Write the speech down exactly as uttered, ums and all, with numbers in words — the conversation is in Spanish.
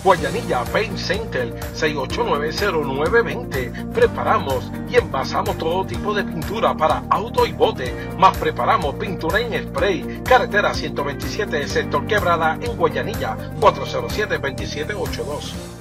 Guayanilla Paint Center, seis ocho nueve, cero nueve dos cero. Preparamos y envasamos todo tipo de pintura para auto y bote, más preparamos pintura en spray. Carretera ciento veintisiete, sector Quebrada, en Guayanilla, cuatro cero siete, dos siete ocho dos.